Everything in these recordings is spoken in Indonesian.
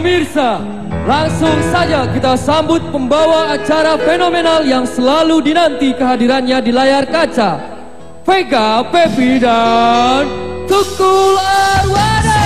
Pemirsa, langsung saja kita sambut pembawa acara fenomenal yang selalu dinanti kehadirannya di layar kaca, Vega, Pepi, dan Tukul Arwana.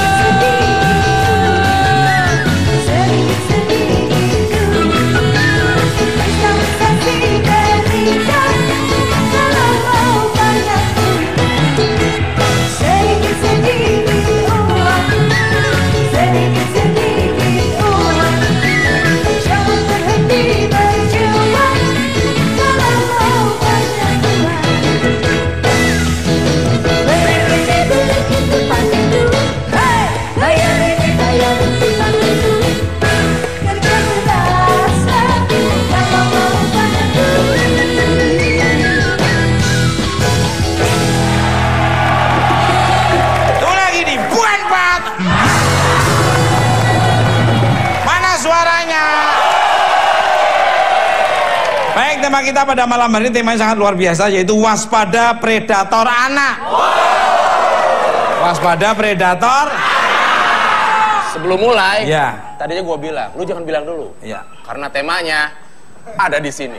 Baik, tema kita pada malam hari ini tema yang sangat luar biasa, yaitu waspada predator anak. Waspada predator. Sebelum mulai, ya, tadinya gua bilang, lu jangan bilang dulu. Ya. Karena temanya ada di sini.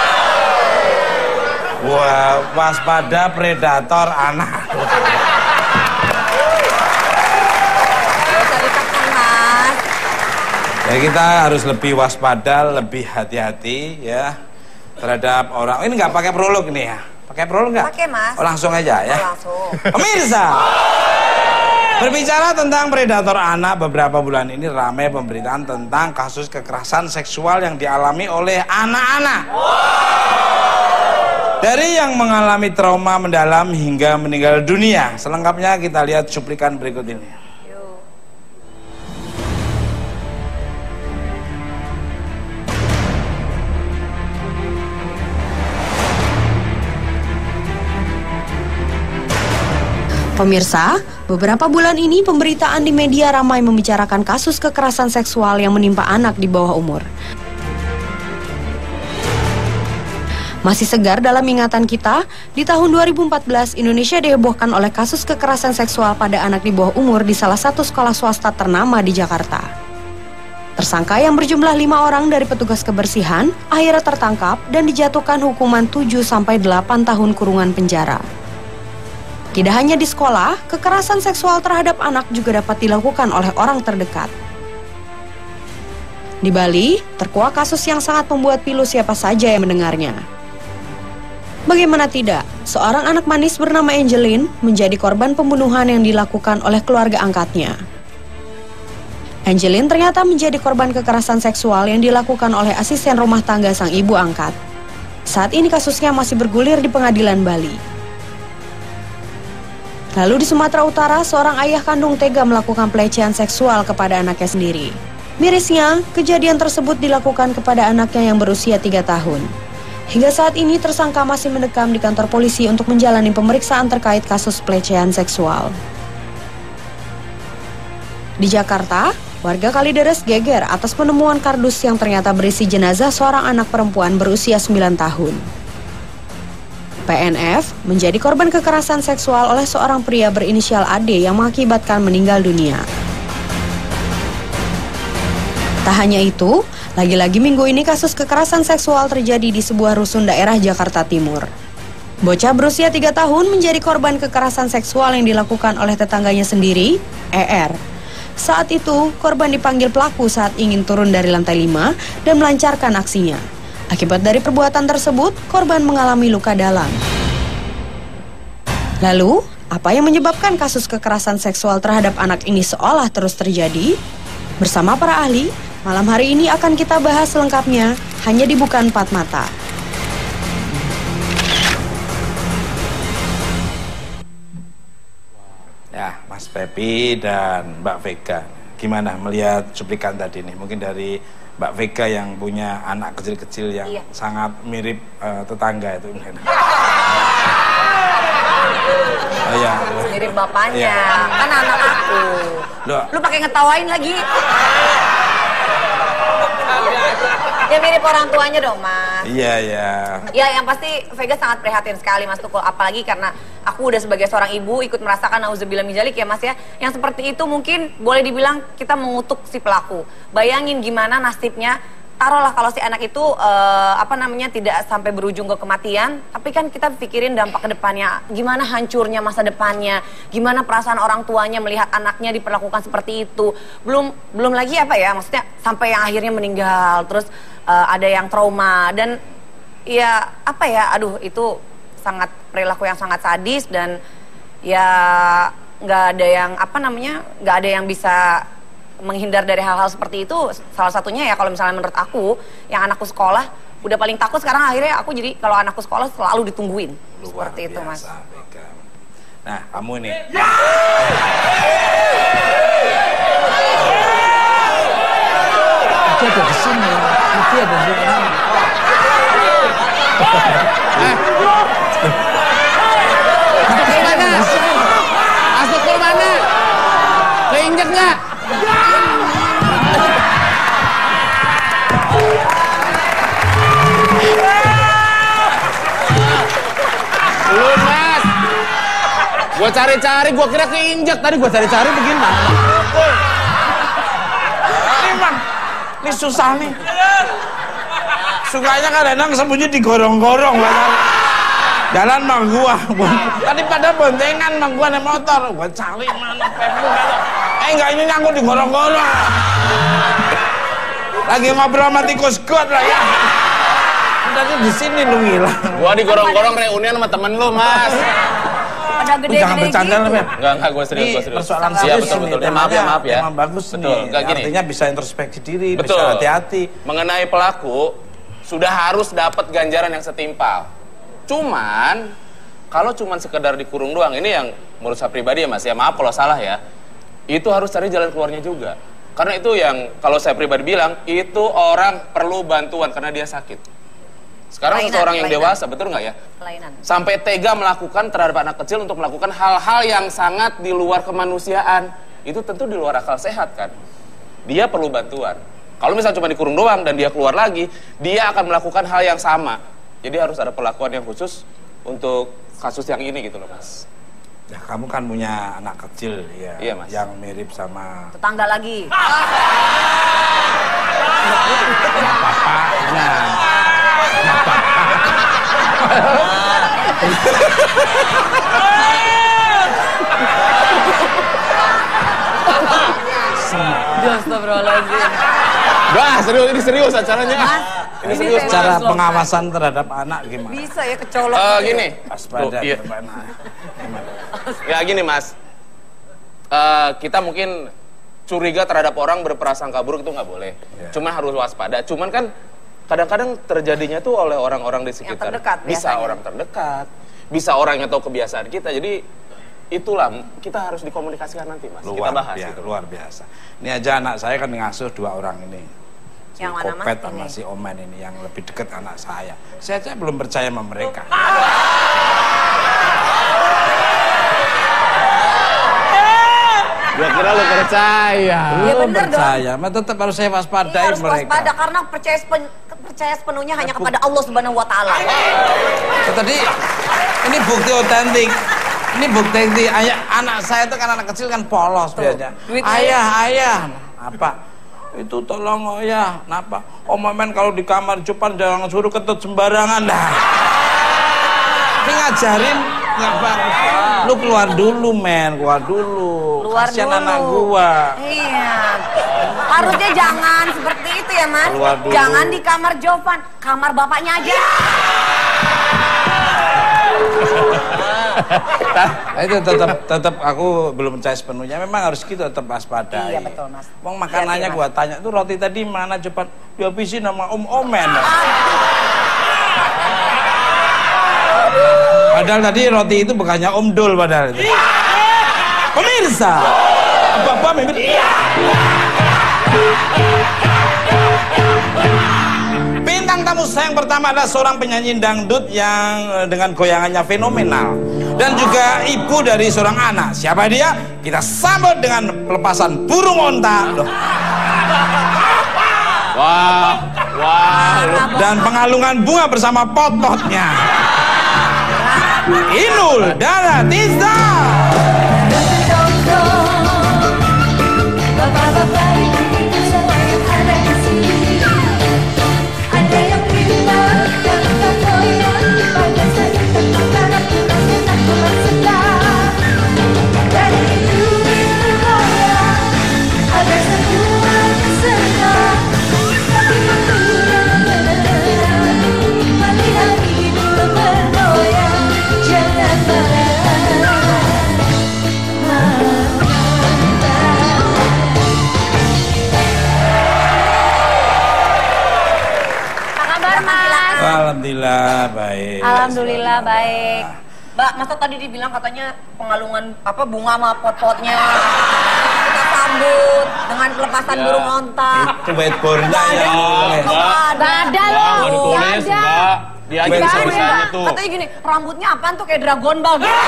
Wah, waspada predator anak. Ya, kita harus lebih waspada, lebih hati-hati ya terhadap orang. Ini nggak pakai prolog nih ya? Pakai prolog nggak? Pakai, Mas. Oh, langsung aja ya. Oh, langsung. Pemirsa, berbicara tentang predator anak, beberapa bulan ini ramai pemberitaan tentang kasus kekerasan seksual yang dialami oleh anak-anak. Dari yang mengalami trauma mendalam hingga meninggal dunia. Selengkapnya kita lihat cuplikan berikut ini. Pemirsa, beberapa bulan ini pemberitaan di media ramai membicarakan kasus kekerasan seksual yang menimpa anak di bawah umur. Masih segar dalam ingatan kita, di tahun 2014 Indonesia dihebohkan oleh kasus kekerasan seksual pada anak di bawah umur di salah satu sekolah swasta ternama di Jakarta. Tersangka yang berjumlah 5 orang dari petugas kebersihan akhirnya tertangkap dan dijatuhkan hukuman 7-8 tahun kurungan penjara. Tidak hanya di sekolah, kekerasan seksual terhadap anak juga dapat dilakukan oleh orang terdekat. Di Bali, terkuak kasus yang sangat membuat pilu siapa saja yang mendengarnya. Bagaimana tidak, seorang anak manis bernama Angeline menjadi korban pembunuhan yang dilakukan oleh keluarga angkatnya. Angeline ternyata menjadi korban kekerasan seksual yang dilakukan oleh asisten rumah tangga sang ibu angkat. Saat ini kasusnya masih bergulir di pengadilan Bali. Lalu di Sumatera Utara, seorang ayah kandung tega melakukan pelecehan seksual kepada anaknya sendiri. Mirisnya, kejadian tersebut dilakukan kepada anaknya yang berusia 3 tahun. Hingga saat ini tersangka masih mendekam di kantor polisi untuk menjalani pemeriksaan terkait kasus pelecehan seksual. Di Jakarta, warga Kalideres geger atas penemuan kardus yang ternyata berisi jenazah seorang anak perempuan berusia 9 tahun. PNF menjadi korban kekerasan seksual oleh seorang pria berinisial AD yang mengakibatkan meninggal dunia. Tak hanya itu, lagi-lagi minggu ini kasus kekerasan seksual terjadi di sebuah rusun daerah Jakarta Timur. Bocah berusia 3 tahun menjadi korban kekerasan seksual yang dilakukan oleh tetangganya sendiri, ER. Saat itu, korban dipanggil pelaku saat ingin turun dari lantai 5 dan melancarkan aksinya. Akibat dari perbuatan tersebut, korban mengalami luka dalam. Lalu, apa yang menyebabkan kasus kekerasan seksual terhadap anak ini seolah terus terjadi? Bersama para ahli, malam hari ini akan kita bahas selengkapnya, hanya di Bukan Empat Mata. Ya, Mas Pepi dan Mbak Vega, gimana melihat cuplikan tadi nih? Mungkin dari Mbak Vega yang punya anak kecil-kecil yang sangat mirip tetangga itu. Oh, iya. Mirip bapaknya, iya. Kan anak aku. Lu pakai ngetawain lagi. Ya mirip orang tuanya dong, Mas. Iya, iya. Ya, yang pasti Vega sangat prihatin sekali, Mas Tukul. Apalagi karena aku udah sebagai seorang ibu ikut merasakan nauzubillah min dzalik ya, Mas ya. Yang seperti itu mungkin boleh dibilang kita mengutuk si pelaku. Bayangin gimana nasibnya. Taruhlah kalau si anak itu tidak sampai berujung ke kematian, tapi kan kita pikirin dampak ke depannya, gimana hancurnya masa depannya, gimana perasaan orang tuanya melihat anaknya diperlakukan seperti itu. Belum lagi maksudnya sampai yang akhirnya meninggal, terus ada yang trauma dan itu sangat perilaku yang sangat sadis dan ya nggak ada yang bisa menghindar dari hal-hal seperti itu. Salah satunya ya kalau misalnya menurut aku, yang anakku sekolah udah paling takut sekarang, akhirnya aku jadi kalau anakku sekolah selalu ditungguin. Luar seperti itu, Mas. Vega. Nah, kamu ini. Dia ada di sini. Dia ada di sini. Masuk ke mana? Masuk ke mana? Keinjek nggak? Belum, Mas. Gua cari-cari, gua kira keinjek. Tadi gua cari-cari begini. Ini susah nih. Sukanya kadang-kadang sembunyi di gorong-gorong. Jalan mah gua. Tadi pada boncengan mah gua naik motor. Gua cari mana Pepi. Enggak, ini nyangkut di gorong-gorong. Lagi ngobrol sama tikus got lah ya. Tadi di sini lu ngilang. Gua di gorong-gorong reunian sama temen lu, Mas. Pada gede-gede Jangan bercanda gitu. lah, Men. Enggak, gua serius, gua serius. Persoalan Iya, serius betul. ini. Maaf ya. Emang bagus betul. nih. Enggak gini. Artinya bisa introspeksi diri, Betul. bisa hati-hati. Mengenai pelaku, sudah harus dapat ganjaran yang setimpal. Cuman, kalau cuman sekedar dikurung doang, ini yang menurut saya pribadi ya Mas, ya maaf kalau salah ya, itu harus cari jalan keluarnya juga. Karena itu yang, kalau saya pribadi bilang, itu orang perlu bantuan karena dia sakit. Sekarang seseorang yang dewasa, betul nggak ya? Kelainan. Sampai tega melakukan terhadap anak kecil untuk melakukan hal-hal yang sangat di luar kemanusiaan. Itu tentu di luar akal sehat kan. Dia perlu bantuan. Kalau misalnya cuma dikurung doang dan dia keluar lagi, dia akan melakukan hal yang sama. Jadi harus ada perlakuan yang khusus untuk kasus yang ini gitu loh Mas. Ya, kamu kan punya anak kecil ya, Iya, Mas. yang mirip sama Tetangga lagi. bapaknya. Astagfirullahaladzim. Wah, serius, ini serius acaranya. Ini serius. Cara pengawasan terhadap anak gimana? Bisa ya kecolok. Gini. Waspada Iya. terhadap anak. Gimana? Ya gini Mas, kita mungkin curiga terhadap orang berprasangka buruk itu nggak boleh. Ya. Cuman harus waspada. Cuman kan kadang-kadang terjadinya tuh oleh orang-orang di sekitar. terdekat Bisa biasanya. orang terdekat, bisa orang yang tahu kebiasaan kita. Jadi itulah kita harus dikomunikasikan nanti Mas. Kita bahas itu. Luar biasa. Ini aja anak saya kan ngasuh 2 orang ini. Si Yang mana, Mas? Kopet sama Ini. si Omen ini yang lebih dekat anak saya. Saya aja belum percaya sama mereka. Gua kira lu percaya. Ya Belum bener percaya, mah tetap harus saya waspadai Iya, harus mereka. waspada karena percaya sepenuhnya hanya kepada Allah Subhanahu wa taala. Tadi ini bukti otentik. Ini bukti anak saya itu kan anak kecil kan polos biasanya. Duitnya Ayah, apa? Itu tolong ya, kenapa? Om Omen kalau di kamar Jupan jangan suruh ketut sembarangan dah. Ini ngajarin nggak bagus. Lu keluar dulu men, keluar dulu. Keluar Kasian dulu. anak gua. Iya. Harusnya jangan seperti itu ya, Mas. Keluar dulu. Jangan di kamar Jovan, kamar bapaknya aja. Nah, itu tetap aku belum percaya sepenuhnya. Memang harus gitu, tetap waspada. Iya, betul, Mas. Wong makanannya Hati-hati, gua tanya tuh roti tadi mana cepat dihabisin sama Om Omen. Padahal tadi roti itu bukannya Om Dul padahal itu. Pemirsa, apa memang bintang tamu saya yang pertama adalah seorang penyanyi dangdut yang dengan goyangannya fenomenal dan juga ibu dari seorang anak. Siapa dia? Kita sambut dengan pelepasan burung onta. Loh. Wah, Dan pengalungan bunga bersama pot-potnya. Inul Daratista. Bapak-bapak ibu-ibu semua yang ada di sini, ada yang prima, yang tak goyang, pada saat tertukar pulangnya tak pulang setelah. Dari itu goyang, ada semuanya senang, tapi menurut melihat ibu bergoyang, jangan marah. Alhamdulillah baik. Alhamdulillah baik. Mbak, masa tadi dibilang katanya pengalungan apa bunga sama pot-potnya kita sambut dengan pelepasan burung onta. Itu whiteboardnya yang nulis. Gak ada loh. Mau ditulis, Mbak. Dia aja bisa tuh. Katanya gini, rambutnya apaan tuh kayak Dragon Ball gitu.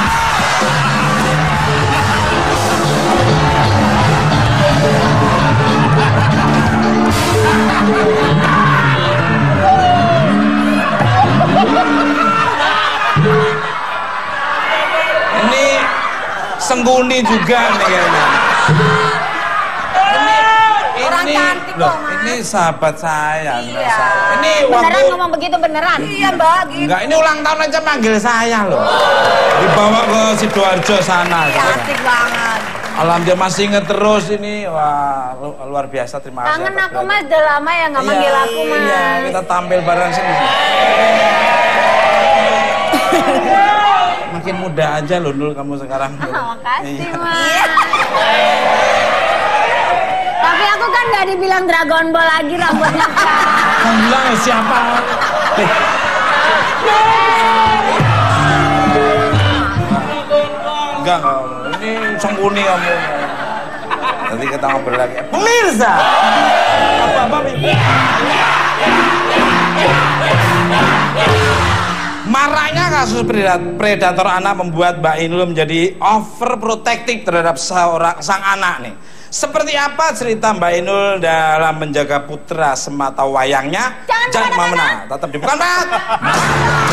Ini Sengguni juga nih kayaknya. Orang cantik loh, kok, Mas. ini sahabat saya. Iya. Ini Beneran waktu ngomong begitu beneran? Iya Mbak, gitu. enggak, ini ulang tahun aja manggil saya loh. Dibawa ke Sidoarjo sana. Iya, asik banget. Alhamdulillah masih inget terus ini. Wah, luar biasa, terima kasih. Kangen atas aku perhatian. Mas, udah lama ya nggak manggil aku Mas. Iya, kita tampil bareng sini. Makin muda aja loh Nul kamu sekarang. Makasih Iya. Mas. Tapi aku kan nggak dibilang Dragon Ball lagi rambutnya kan. Kamu bilang siapa? Enggak, ini Sengguni kamu. Nanti kita ngobrol lagi. Pemirsa! Apa-apa, maraknya kasus predator anak membuat Mbak Inul menjadi overprotective terhadap sang anak nih. Seperti apa cerita Mbak Inul dalam menjaga putra semata wayangnya? Jangan kemana-mana. Tetap di Bukan Banget.